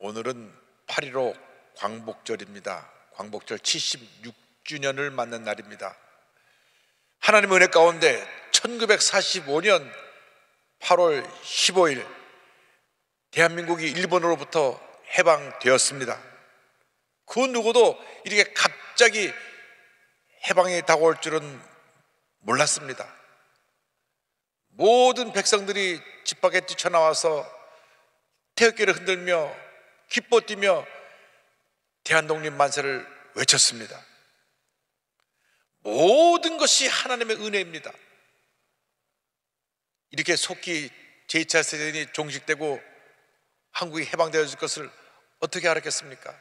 오늘은 8.15 광복절입니다. 광복절 76주년을 맞는 날입니다. 하나님의 은혜 가운데 1945년 8월 15일 대한민국이 일본으로부터 해방되었습니다. 그 누구도 이렇게 갑자기 해방이 다가올 줄은 몰랐습니다. 모든 백성들이 집 밖에 뛰쳐나와서 태극기를 흔들며 기뻐 뛰며 대한독립 만세를 외쳤습니다. 모든 것이 하나님의 은혜입니다. 이렇게 속히 제2차 세대전이 종식되고 한국이 해방되어질 것을 어떻게 알았겠습니까?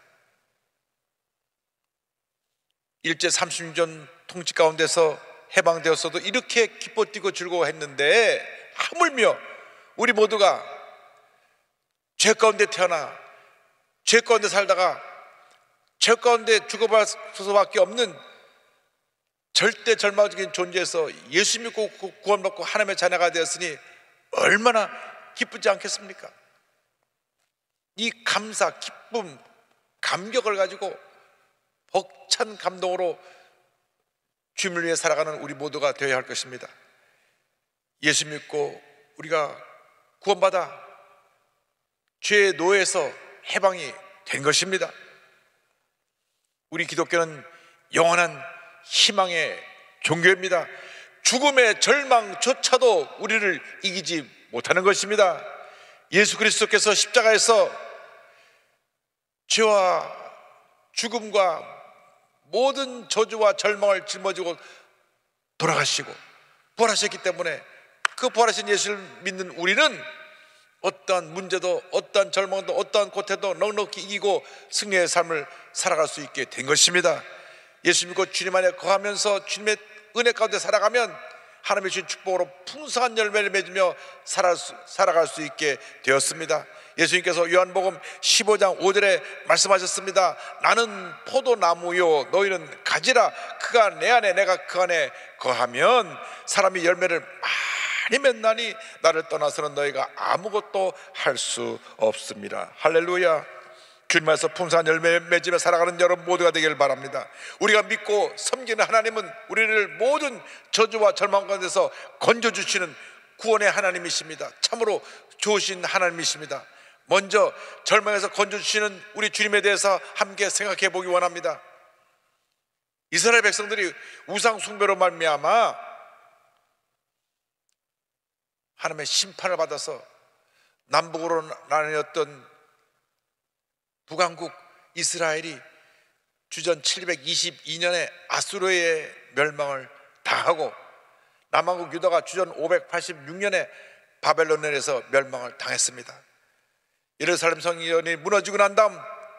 일제 36년 통치 가운데서 해방되었어도 이렇게 기뻐 뛰고 즐거워했는데 하물며 우리 모두가 죄 가운데 태어나 죄 가운데 살다가 죄 가운데 죽어갈 수밖에 없는 절대 절망적인 존재에서 예수 믿고 구원받고 하나님의 자녀가 되었으니 얼마나 기쁘지 않겠습니까? 이 감사, 기쁨, 감격을 가지고 벅찬 감동으로 주님을 위해 살아가는 우리 모두가 되어야 할 것입니다. 예수 믿고 우리가 구원받아 죄의 노예에서 해방이 된 것입니다. 우리 기독교는 영원한 희망의 종교입니다. 죽음의 절망조차도 우리를 이기지 못하는 것입니다. 예수 그리스도께서 십자가에서 죄와 죽음과 모든 저주와 절망을 짊어지고 돌아가시고 부활하셨기 때문에 그 부활하신 예수를 믿는 우리는 어떠한 문제도 어떠한 절망도 어떠한 고통도 넉넉히 이기고 승리의 삶을 살아갈 수 있게 된 것입니다. 예수 믿고 주님 안에 거하면서 주님의 은혜 가운데 살아가면 하나님의 주신 축복으로 풍성한 열매를 맺으며 살아갈 수 있게 되었습니다. 예수님께서 요한복음 15장 5절에 말씀하셨습니다. 나는 포도나무요 너희는 가지라. 그가 내 안에 내가 그 안에 거하면 사람이 열매를 많이 맺나니 나를 떠나서는 너희가 아무것도 할 수 없습니다. 할렐루야. 주님 안에서 풍성한 열매 맺으며 살아가는 여러분 모두가 되기를 바랍니다. 우리가 믿고 섬기는 하나님은 우리를 모든 저주와 절망 가운데서 건져주시는 구원의 하나님이십니다. 참으로 좋으신 하나님이십니다. 먼저 절망에서 건져주시는 우리 주님에 대해서 함께 생각해 보기 원합니다. 이스라엘 백성들이 우상 숭배로 말미암아 하나님의 심판을 받아서 남북으로 나뉘었던 북왕국 이스라엘이 주전 722년에 아수르의 멸망을 당하고 남왕국 유다가 주전 586년에 바벨론에서 멸망을 당했습니다. 예루살렘 성전이 무너지고 난 다음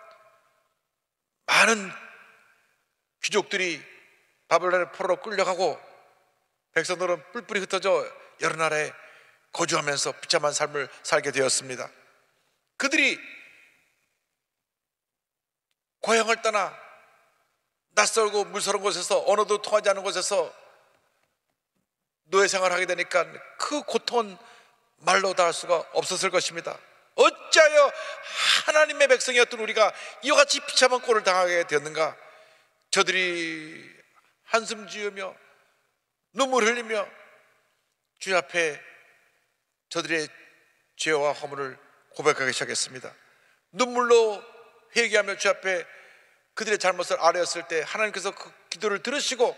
많은 귀족들이 바벨론의 포로로 끌려가고 백성들은 뿔뿔이 흩어져 여러 나라에 거주하면서 비참한 삶을 살게 되었습니다. 그들이 고향을 떠나 낯설고 물서른 곳에서 언어도 통하지 않는 곳에서 노예 생활을 하게 되니까 그 고통은 말로 다 할 수가 없었을 것입니다. 어찌하여 하나님의 백성이었던 우리가 이와 같이 비참한 꼴을 당하게 되었는가? 저들이 한숨 지으며 눈물 흘리며 주님 앞에 저들의 죄와 허물을 고백하기 시작했습니다. 눈물로 회개하며 주 앞에 그들의 잘못을 아뢰었을 때 하나님께서 그 기도를 들으시고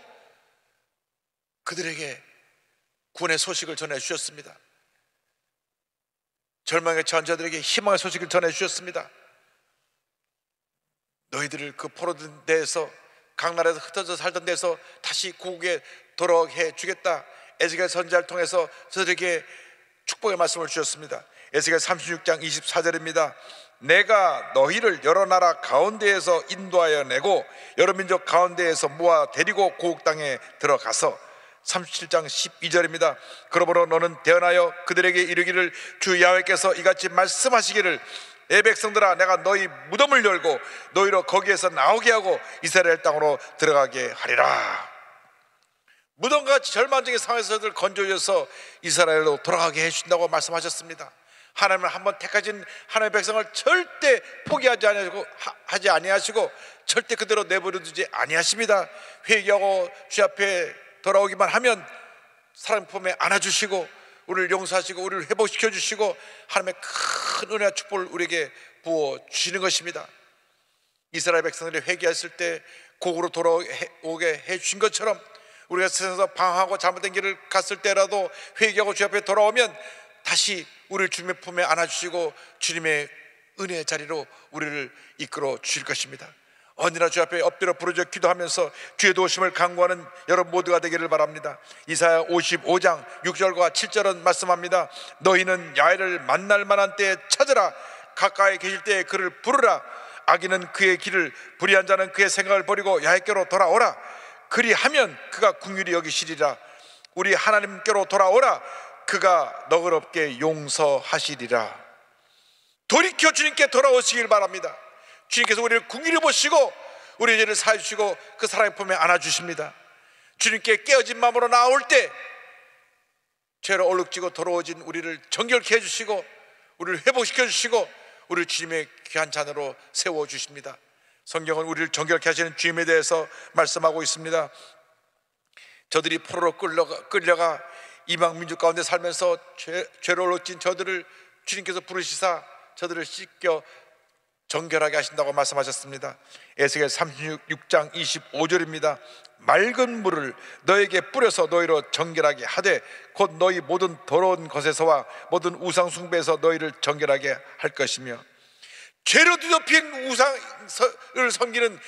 그들에게 구원의 소식을 전해주셨습니다. 절망에 처한 자들에게 희망의 소식을 전해주셨습니다. 너희들을 그 포로된 데에서 각 나라에서 흩어져 살던 데서 다시 고국에 돌아오게 해주겠다. 에스겔 선지자를 통해서 저들에게 축복의 말씀을 주셨습니다. 에스겔 36장 24절입니다. 내가 너희를 여러 나라 가운데에서 인도하여 내고 여러 민족 가운데에서 모아 데리고 고국 땅에 들어가서 37장 12절입니다. 그러므로 너는 대언하여 그들에게 이르기를 주 야훼께서 이같이 말씀하시기를 내 백성들아 내가 너희 무덤을 열고 너희로 거기에서 나오게 하고 이스라엘 땅으로 들어가게 하리라. 무덤과 같이 절망적인 상황에서 저들을 건져줘서 이스라엘로 돌아가게 해주신다고 말씀하셨습니다. 하나님은 한번 택하신 하나님의 백성을 절대 포기하지 아니하시고 절대 그대로 내버려 두지 아니하십니다. 회개하고 주 앞에 돌아오기만 하면 사랑의 품에 안아주시고 우리를 용서하시고 우리를 회복시켜 주시고 하나님의 큰 은혜와 축복을 우리에게 부어주시는 것입니다. 이스라엘 백성들이 회개했을 때 곡으로 돌아오게 해주신 것처럼 우리가 세상에서 방황하고 잘못된 길을 갔을 때라도 회개하고 주 앞에 돌아오면 다시 우리를 주님의 품에 안아주시고 주님의 은혜의 자리로 우리를 이끌어 주실 것입니다. 언제나 주 앞에 엎드려 부르짖어 기도하면서 주의 도우심을 간구하는 여러분 모두가 되기를 바랍니다. 이사야 55장 6절과 7절은 말씀합니다. 너희는 야훼를 만날 만한 때에 찾으라. 가까이 계실 때에 그를 부르라. 악인은 그의 길을, 불의한 자는 그의 생각을 버리고 야훼께로 돌아오라. 그리하면 그가 긍휼히 여기시리라. 우리 하나님께로 돌아오라. 그가 너그럽게 용서하시리라. 돌이켜 주님께 돌아오시길 바랍니다. 주님께서 우리를 긍휼히 보시고 우리의 죄를 사해 주시고 그 사랑의 품에 안아주십니다. 주님께 깨어진 마음으로 나올 때 죄로 얼룩지고 더러워진 우리를 정결케 해주시고 우리를 회복시켜 주시고 우리를 주님의 귀한 자녀로 세워주십니다. 성경은 우리를 정결케 하시는 주님에 대해서 말씀하고 있습니다. 저들이 포로로 끌려가 이방 민족 가운데 살면서 죄로 얼룩진 저들을 주님께서 부르시사 저들을 씻겨 정결하게 하신다고 말씀하셨습니다. 에스겔 36장 25절입니다. 맑은 물을 너에게 뿌려서 너희로 정결하게 하되 곧 너희 모든 더러운 것에서와 모든 우상 숭배에서 너희를 정결하게 할 것이며, 죄로 뒤덮인 우상을 섬기는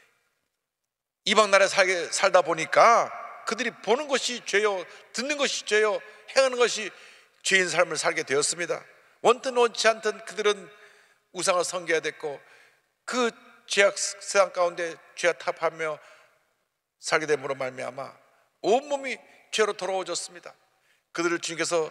이방 나라에 살다 보니까 그들이 보는 것이 죄요, 듣는 것이 죄요, 행하는 것이 죄인 삶을 살게 되었습니다. 원든 원치 않든 그들은 우상을 섬겨야 됐고 그 죄악 세상 가운데 죄와 타협하며 살게 됨으로 말미암아 온몸이 죄로 더러워졌습니다. 그들을 주님께서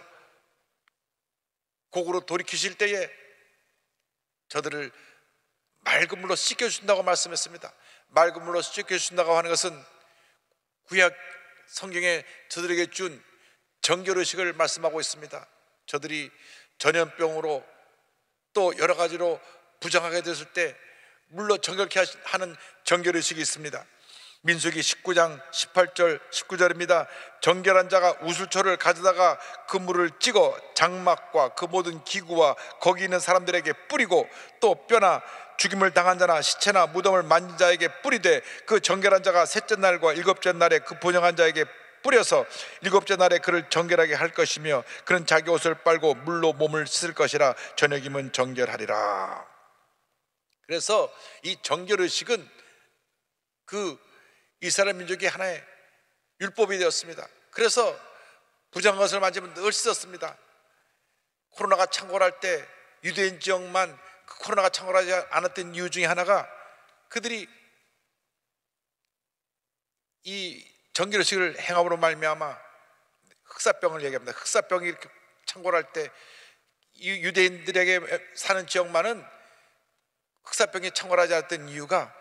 곡으로 돌이키실 때에 저들을 맑은 물로 씻겨주신다고 말씀했습니다. 맑은 물로 씻겨주신다고 하는 것은 구약 성경에 저들에게 준 정결의식을 말씀하고 있습니다. 저들이 전염병으로 또 여러 가지로 부정하게 됐을 때 물로 정결케 하는 정결의식이 있습니다. 민수기 19장 18절 19절입니다. 정결한 자가 우슬초를 가져다가 그 물을 찍어 장막과 그 모든 기구와 거기 있는 사람들에게 뿌리고 또 뼈나 죽임을 당한 자나 시체나 무덤을 만진 자에게 뿌리되 그 정결한 자가 셋째 날과 일곱째 날에 그 번영한 자에게 뿌려서 일곱째 날에 그를 정결하게 할 것이며 그는 자기 옷을 빨고 물로 몸을 씻을 것이라 저녁이면 정결하리라. 그래서 이 정결의식은 그 이스라엘 민족의 하나의 율법이 되었습니다. 그래서 부정한 것을 만지면 늘 씻었습니다. 코로나가 창궐할 때 유대인 지역만 그 코로나가 창궐하지 않았던 이유 중에 하나가 그들이 이 정결의식을 행함으로 말미암아 흑사병을 얘기합니다. 흑사병이 이렇게 창궐할 때 유대인들에게 사는 지역만은 흑사병이 창궐하지 않았던 이유가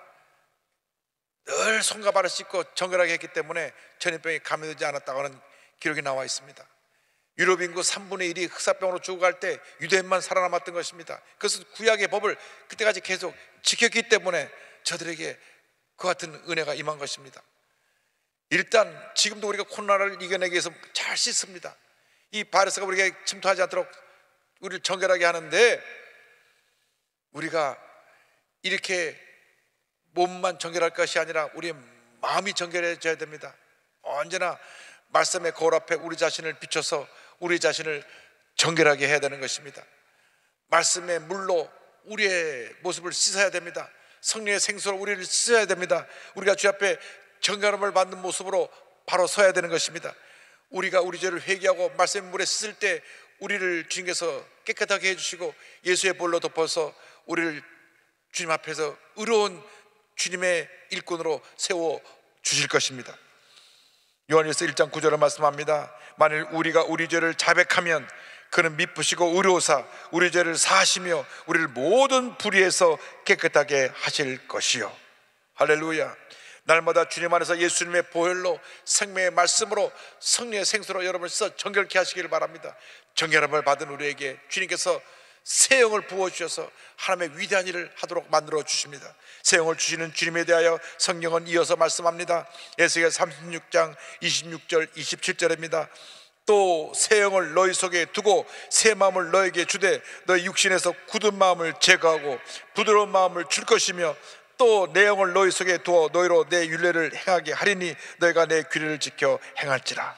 늘 손과 발을 씻고 정결하게 했기 때문에 전염병이 감염되지 않았다고 하는 기록이 나와 있습니다. 유럽 인구 3분의 1이 흑사병으로 죽어갈 때 유대인만 살아남았던 것입니다. 그것은 구약의 법을 그때까지 계속 지켰기 때문에 저들에게 그 같은 은혜가 임한 것입니다. 일단 지금도 우리가 코로나를 이겨내기 위해서 잘 씻습니다. 이 바이러스가 우리에게 침투하지 않도록 우리를 정결하게 하는데 우리가 이렇게 몸만 정결할 것이 아니라 우리의 마음이 정결해져야 됩니다. 언제나 말씀의 거울 앞에 우리 자신을 비춰서 우리 자신을 정결하게 해야 되는 것입니다. 말씀의 물로 우리의 모습을 씻어야 됩니다. 성령의 생수로 우리를 씻어야 됩니다. 우리가 주 앞에 정결함을 받는 모습으로 바로 서야 되는 것입니다. 우리가 우리 죄를 회개하고 말씀의 물에 씻을 때 우리를 주님께서 깨끗하게 해주시고 예수의 볼로 덮어서 우리를 주님 앞에서 의로운 주님의 일꾼으로 세워 주실 것입니다. 요한일서 1장 9절을 말씀합니다. 만일 우리가 우리 죄를 자백하면 그는 미쁘시고 의로우사 우리 죄를 사하시며 우리를 모든 불의에서 깨끗하게 하실 것이요. 할렐루야. 날마다 주님 안에서 예수님의 보혈로 생명의 말씀으로 성령의 생수로 여러분을 씻어 정결케 하시기를 바랍니다. 정결함을 받은 우리에게 주님께서 새 영을 부어주셔서 하나님의 위대한 일을 하도록 만들어 주십니다. 새 영을 주시는 주님에 대하여 성경은 이어서 말씀합니다. 에스겔 36장 26절 27절입니다. 또 새 영을 너희 속에 두고 새 마음을 너에게 주되 너희 육신에서 굳은 마음을 제거하고 부드러운 마음을 줄 것이며 또 내 영을 너희 속에 두어 너희로 내 율례를 행하게 하리니 너희가 내 규례를 지켜 행할지라.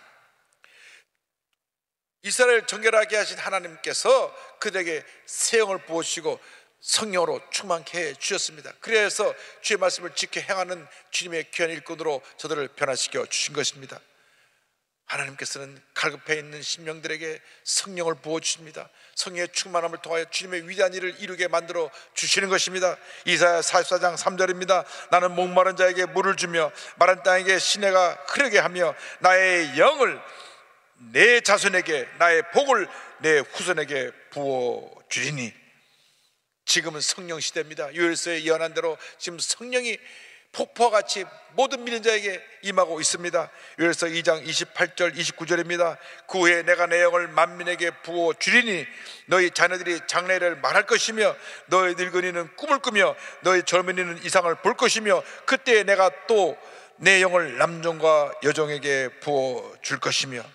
이스라엘 정결하게 하신 하나님께서 그들에게 새 영을 부으시고 성령으로 충만케 해 주셨습니다. 그래서 주의 말씀을 지켜 행하는 주님의 귀한 일꾼으로 저들을 변화시켜 주신 것입니다. 하나님께서는 갈급해 있는 심령들에게 성령을 부어주십니다. 성령의 충만함을 통하여 주님의 위대한 일을 이루게 만들어 주시는 것입니다. 이사야 44장 3절입니다. 나는 목마른 자에게 물을 주며 마른 땅에게 시내가 흐르게 하며 나의 영을 내 자손에게 나의 복을 내 후손에게 부어주리니. 지금은 성령 시대입니다. 요엘서에 예언한 대로 지금 성령이 폭포와 같이 모든 믿는 자에게 임하고 있습니다. 요엘서 2장 28절 29절입니다. 그 후에 내가 내 영을 만민에게 부어 주리니 너희 자녀들이 장래를 말할 것이며 너희 늙은이는 꿈을 꾸며 너희 젊은이는 이상을 볼 것이며 그때 내가 또 내 영을 남종과 여종에게 부어 줄 것이며.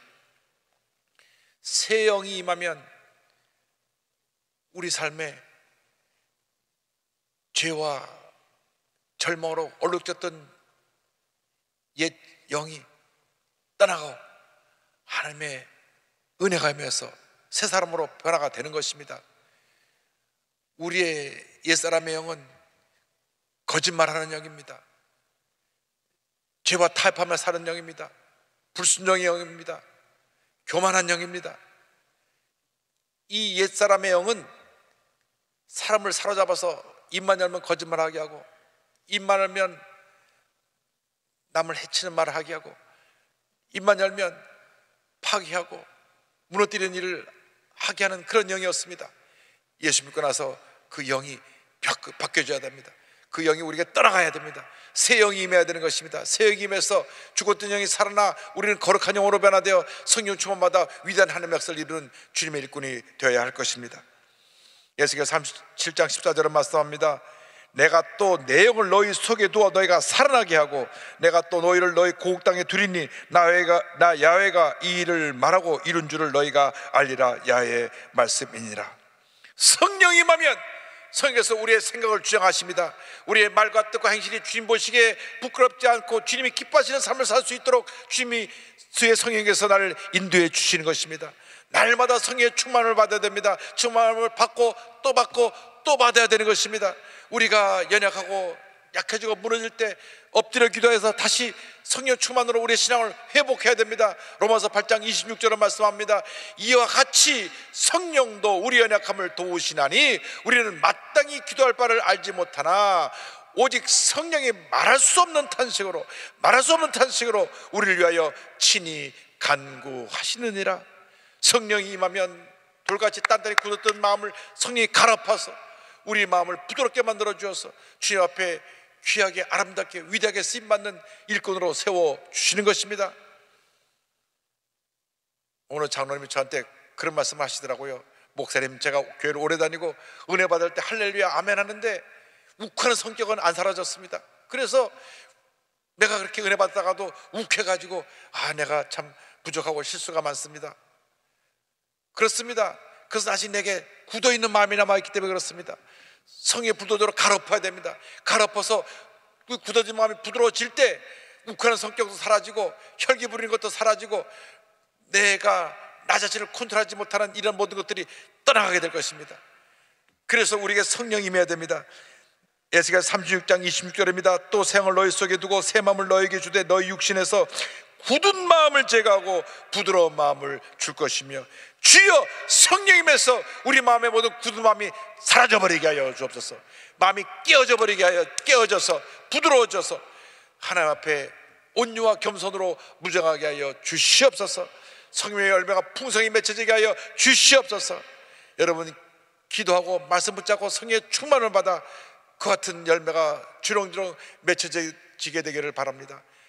새 영이 임하면 우리 삶에 죄와 절망으로 얼룩졌던 옛 영이 떠나고 하나님의 은혜가 임해서 새 사람으로 변화가 되는 것입니다. 우리의 옛사람의 영은 거짓말하는 영입니다. 죄와 타협하며 사는 영입니다. 불순종의 영입니다. 교만한 영입니다. 이 옛사람의 영은 사람을 사로잡아서 입만 열면 거짓말하게 하고 입만 열면 남을 해치는 말을 하게 하고 입만 열면 파괴하고 무너뜨리는 일을 하게 하는 그런 영이었습니다. 예수 믿고 나서 그 영이 바뀌어져야 됩니다. 그 영이 우리에게 떠나가야 됩니다. 새 영이 임해야 되는 것입니다. 새 영이 임해서 죽었던 영이 살아나 우리는 거룩한 영으로 변화되어 성령 충만받아 위대한 하나님의 역사를 이루는 주님의 일꾼이 되어야 할 것입니다. 에스겔 37장 14절은 말씀합니다. 내가 또 내 영을 너희 속에 두어 너희가 살아나게 하고 내가 또 너희를 너희 고국 땅에 두리니 나 야훼가 이 일을 말하고 이룬 줄을 너희가 알리라. 야훼의 말씀이니라. 성령이 임하면 성령께서 우리의 생각을 주장하십니다. 우리의 말과 뜻과 행실이 주님 보시기에 부끄럽지 않고 주님이 기뻐하시는 삶을 살 수 있도록 주님이 주의 성령께서 나를 인도해 주시는 것입니다. 날마다 성령의 충만을 받아야 됩니다. 충만을 받고 또 받아야 되는 것입니다. 우리가 연약하고 약해지고 무너질 때 엎드려 기도해서 다시 성령 충만으로 우리의 신앙을 회복해야 됩니다. 로마서 8장 26절은 말씀합니다. 이와 같이 성령도 우리 연약함을 도우시나니 우리는 마땅히 기도할 바를 알지 못하나 오직 성령이 말할 수 없는 탄식으로 우리를 위하여 친히 간구하시느니라. 성령이 임하면 돌같이 단단히 굳었던 마음을 성령이 갈아파서 우리 마음을 부드럽게 만들어 주어서 주님 앞에 귀하게 아름답게 위대하게 쓰임받는 일꾼으로 세워주시는 것입니다. 오늘 장로님이 저한테 그런 말씀 하시더라고요. 목사님, 제가 교회를 오래 다니고 은혜 받을 때 할렐루야 아멘 하는데 욱하는 성격은 안 사라졌습니다. 그래서 내가 그렇게 은혜 받다가도 욱해가지고 내가 참 부족하고 실수가 많습니다. 그렇습니다. 그래서 다시 내게 굳어있는 마음이 남아있기 때문에 그렇습니다. 성의 불도저로 갈아엎어야 됩니다. 갈아엎어서 그 굳어진 마음이 부드러워질 때 욱하는 성격도 사라지고 혈기 부리는 것도 사라지고 내가 나 자신을 컨트롤하지 못하는 이런 모든 것들이 떠나가게 될 것입니다. 그래서 우리에게 성령이 임해야 됩니다. 에스겔 36장 26절입니다. 또 새 영을 너희 속에 두고 새 마음을 너희에게 주되 너희 육신에서 굳은 마음을 제거하고 부드러운 마음을 줄 것이며 주여 성령님에서 우리 마음의 모든 굳은 마음이 사라져버리게 하여 주옵소서. 마음이 깨어져서 부드러워져서 하나님 앞에 온유와 겸손으로 무정하게 하여 주시옵소서. 성령의 열매가 풍성히 맺혀지게 하여 주시옵소서. 여러분 기도하고 말씀 붙잡고 성령의 충만을 받아 그 같은 열매가 주렁주렁 맺혀지게 되기를 바랍니다.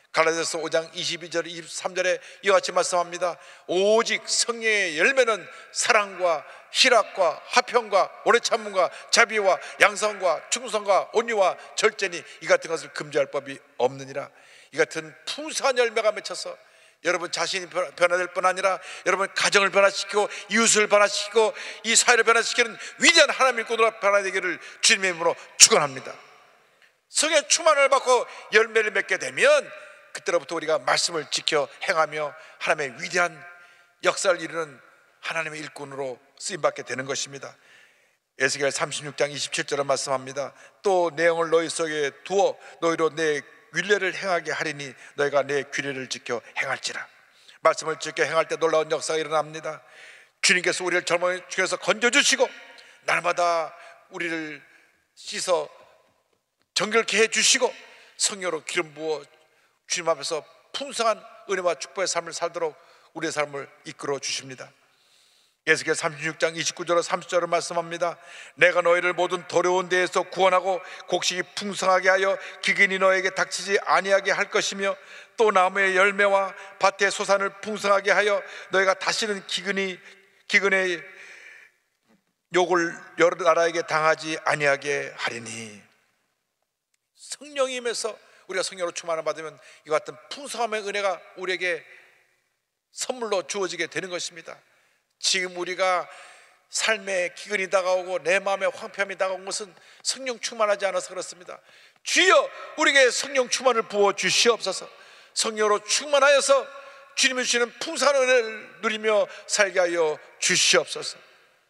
갈라디아서 5장 22절 23절에 이와 같이 말씀합니다. 오직 성령의 열매는 사랑과 희락과 화평과 오래 참음과 자비와 양성과 충성과 온유와 절제니 이 같은 것을 금지할 법이 없느니라. 이 같은 풍성한 열매가 맺혀서 여러분 자신이 변화될 뿐 아니라 여러분 가정을 변화시키고 이웃을 변화시키고 이 사회를 변화시키는 위대한 하나님의 일꾼으로 변화되기를 주님의 이름으로 축원합니다. 성령의 충만을 받고 열매를 맺게 되면 그때로부터 우리가 말씀을 지켜 행하며 하나님의 위대한 역사를 이루는 하나님의 일꾼으로 쓰임받게 되는 것입니다. 에스겔 36장 27절에 말씀합니다. 또 내 영을 너희 속에 두어 너희로 내 율례를 행하게 하리니 너희가 내 규례를 지켜 행할지라. 말씀을 지켜 행할 때 놀라운 역사가 일어납니다. 주님께서 우리를 젊은 중에서 건져주시고 날마다 우리를 씻어 정결케 해주시고 성령으로 기름 부어 주님 앞에서 풍성한 은혜와 축복의 삶을 살도록 우리의 삶을 이끌어 주십니다. 에스겔 36장 29절로 30절을 말씀합니다. 내가 너희를 모든 더러운 데에서 구원하고 곡식이 풍성하게 하여 기근이 너에게 닥치지 아니하게 할 것이며 또 나무의 열매와 밭의 소산을 풍성하게 하여 너희가 다시는 기근의 욕을 여러 나라에게 당하지 아니하게 하리니. 성령이 임해서 우리가 성령으로 충만을 받으면 이와 같은 풍성함의 은혜가 우리에게 선물로 주어지게 되는 것입니다. 지금 우리가 삶에 기근이 다가오고 내 마음에 황폐함이 다가온 것은 성령 충만하지 않아서 그렇습니다. 주여 우리에게 성령 충만을 부어 주시옵소서. 성령으로 충만하여서 주님이 주시는 풍성한 은혜를 누리며 살게 하여 주시옵소서.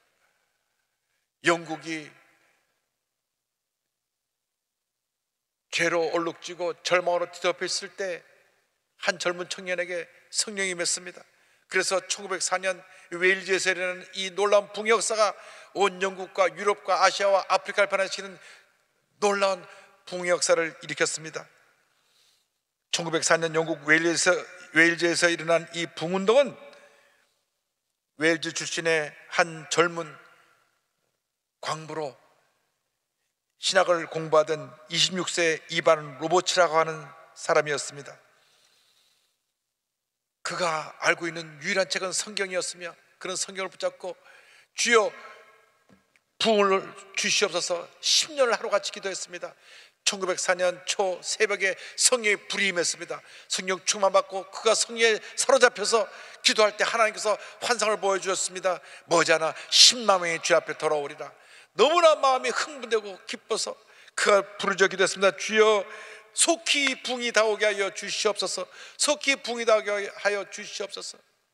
영국이 죄로 얼룩지고 절망으로 뒤덮였을 때 한 젊은 청년에게 성령이 임했습니다. 그래서 1904년 웨일즈에서 일어나는 이 놀라운 붕의 역사가 온 영국과 유럽과 아시아와 아프리카를 변화시키는 놀라운 붕의 역사를 일으켰습니다. 1904년 영국 웨일즈에서 일어난 이 붕운동은 웨일즈 출신의 한 젊은 광부로 신학을 공부하던 26세 이반 로버츠라고 하는 사람이었습니다. 그가 알고 있는 유일한 책은 성경이었으며 그런 성경을 붙잡고 주여 부흥을 주시옵소서 10년을 하루같이 기도했습니다. 1904년 초 새벽에 성령의 불이 임했습니다. 성령 충만받고 그가 성령에 사로잡혀서 기도할 때 하나님께서 환상을 보여주셨습니다. 머지않아 10만 명이 주 앞에 돌아오리라. 너무나 마음이 흥분되고 기뻐서 그가 부르짖어 기도했습니다. 주여 속히 붕이 다오게 하여 주시옵소서. 속히 붕이 다오게 하여 주시옵소서.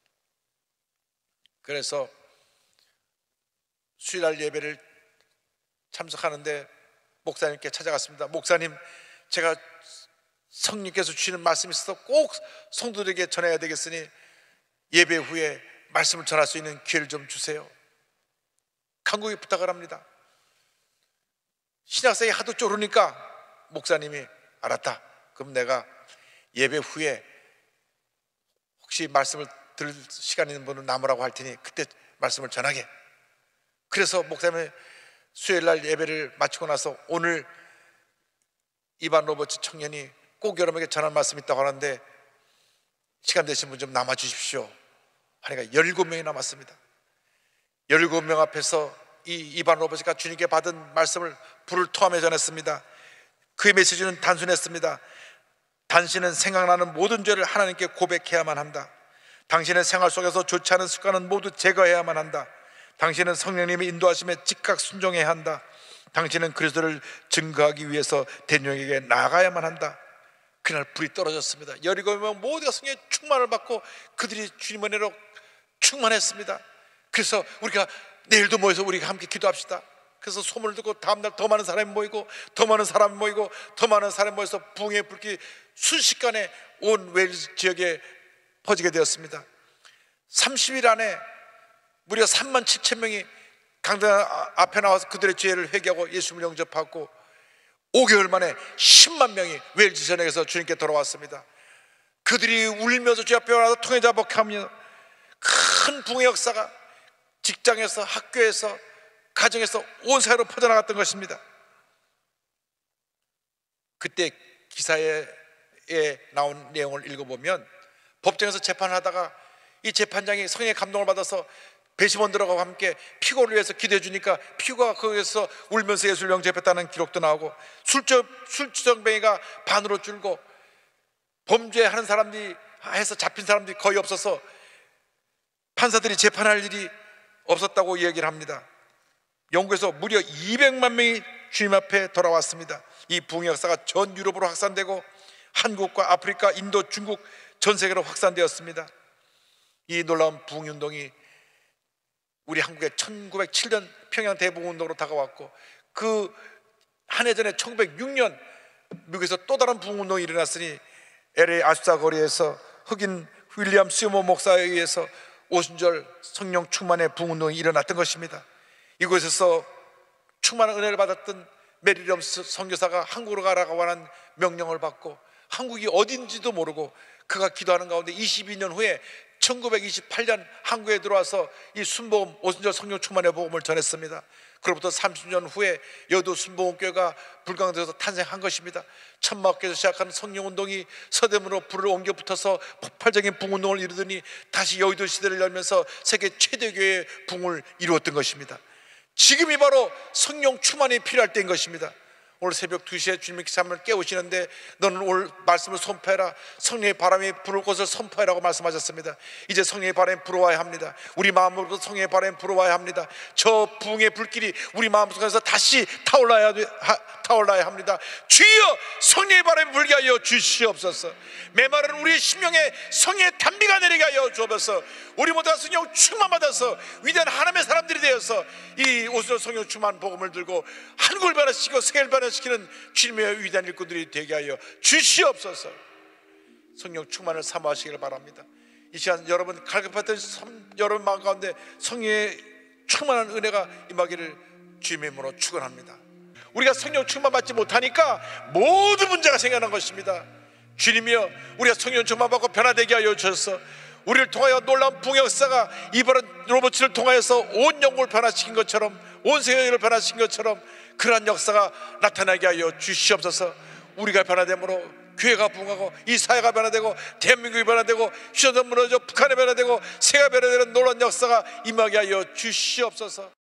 그래서 수요일 예배를 참석하는데 목사님께 찾아갔습니다. 목사님, 제가 성령께서 주시는 말씀이 있어서 꼭 성도들에게 전해야 되겠으니 예배 후에 말씀을 전할 수 있는 기회를 좀 주세요. 간곡히 부탁을 합니다. 신학생이 하도 쪼르니까 목사님이 알았다. 그럼 내가 예배 후에 혹시 말씀을 들을 시간 있는 분은 남으라고 할 테니 그때 말씀을 전하게. 그래서 목사님이 수요일날 예배를 마치고 나서 오늘 이반 로버츠 청년이 꼭 여러분에게 전할 말씀이 있다고 하는데 시간 되신 분 좀 남아 주십시오 하니까 17명이 남았습니다. 17명 앞에서 이 이반 로버츠가 주님께 받은 말씀을 불을 토하며 전했습니다. 그의 메시지는 단순했습니다. 당신은 생각나는 모든 죄를 하나님께 고백해야만 한다. 당신의 생활 속에서 좋지 않은 습관은 모두 제거해야만 한다. 당신은 성령님의 인도하심에 즉각 순종해야 한다. 당신은 그리스도를 증거하기 위해서 대중에게 나아가야만 한다. 그날 불이 떨어졌습니다. 17명 모두가 성령의 충만을 받고 그들이 주님의 은혜로 충만했습니다. 그래서 우리가 내일도 모여서 우리가 함께 기도합시다. 그래서 소문을 듣고 다음날 더 많은 사람이 모이고 더 많은 사람이 모이고 더 많은 사람이 모여서 붕의 불길이 순식간에 온 웨일즈 지역에 퍼지게 되었습니다. 30일 안에 무려 3만 7천 명이 강단 앞에 나와서 그들의 죄를 회개하고 예수님을 영접하고 5개월 만에 10만 명이 웨일즈 전역에서 주님께 돌아왔습니다. 그들이 울면서 주 앞에 와서 통회자복하며 큰 붕의 역사가 직장에서 학교에서 가정에서 온 사회로 퍼져나갔던 것입니다. 그때 기사에 나온 내용을 읽어보면 법정에서 재판을 하다가 이 재판장이 성령의 감동을 받아서 배심원들하고 함께 피고를 위해서 기도해 주니까 피고가 거기서 울면서 예수를 영접했다는 기록도 나오고, 술주정뱅이가 반으로 줄고 범죄하는 사람들이 해서 잡힌 사람들이 거의 없어서 판사들이 재판할 일이 없었다고 얘기를 합니다. 영국에서 무려 200만 명이 주님 앞에 돌아왔습니다. 이 부흥의 역사가 전 유럽으로 확산되고 한국과 아프리카, 인도, 중국 전 세계로 확산되었습니다. 이 놀라운 부흥운동이 우리 한국의 1907년 평양 대부흥운동으로 다가왔고, 그 한 해 전에 1906년 미국에서 또 다른 부흥운동이 일어났으니 LA 아수사 거리에서 흑인 윌리엄 스유모 목사에 의해서 오순절 성령 충만의 부흥운동이 일어났던 것입니다. 이곳에서 충만한 은혜를 받았던 메리엄 선교사가 한국으로 가라고 하는 명령을 받고 한국이 어딘지도 모르고 그가 기도하는 가운데 22년 후에 1928년 한국에 들어와서 이 순복음 오순절 성령 충만의 복음을 전했습니다. 그로부터 30년 후에 여도 순복음교회가 불광도에서 탄생한 것입니다. 천막교에서 시작한 성령운동이 서대문으로 불을 옮겨 붙어서 폭발적인 붕운동을 이루더니 다시 여의도 시대를 열면서 세계 최대 교회의 붕을 이루었던 것입니다. 지금이 바로 성령 충만이 필요할 때인 것입니다. 오늘 새벽 2시에 주님께서 한번 깨우시는데 너는 오늘 말씀을 선포해라, 성령의 바람이 불을 곳을 선포해라고 말씀하셨습니다. 이제 성령의 바람이 불어와야 합니다. 우리 마음으로부터 성령의 바람이 불어와야 합니다. 저 부흥의 불길이 우리 마음속에서 다시 타올라야 합니다. 주여 성령의 바람이 불게 하여 주시옵소서. 메마른 우리의 심령에 성령의 단비가 내리게 하여 주옵소서. 우리 모두가 성령 충만 받아서 위대한 하나님의 사람들이 되어서 이 오순절 성령 충만 복음을 들고 한국을 변화시키고 세계를 변화시키는 주님의 위대한 일꾼들이 되게 하여 주시옵소서. 성령 충만을 사모하시길 바랍니다. 이 시간 여러분 갈급했던 여러분 마음 가운데 성령의 충만한 은혜가 임하기를 주님의 이름으로 축원합니다. 우리가 성령 충만 받지 못하니까 모든 문제가 생겨난 것입니다. 주님이여, 우리가 성령 충만 받고 변화되게 하여 주셔서 우리를 통하여 놀라운 부흥의 역사가 이바른 로버츠를 통하여서 온 영국을 변화시킨 것처럼, 온 세계를 변화시킨 것처럼 그러한 역사가 나타나게 하여 주시옵소서. 우리가 변화됨으로 교회가 부흥하고 이 사회가 변화되고 대한민국이 변화되고 휴전선 무너져 북한이 변화되고 세계가 변화되는 놀라운 역사가 임하게 하여 주시옵소서.